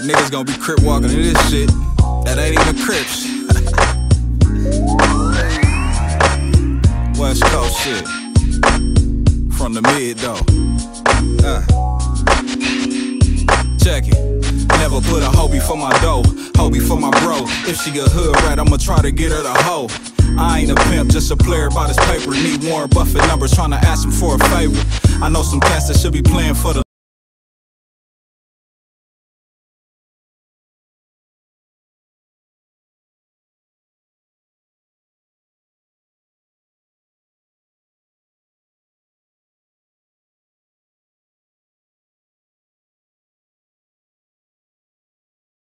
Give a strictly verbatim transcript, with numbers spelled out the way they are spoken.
Like niggas gonna be crip walking in this shit. That ain't even Crips. West Coast shit. From the mid though. Uh. Check it. Never put a hoe before my dough, hoe before my bro. If she a hood rat, I'ma try to get her to hoe. I ain't a pimp, just a player by this paper. Need Warren Buffett numbers, tryna ask him for a favor. I know some cats that should be playing for the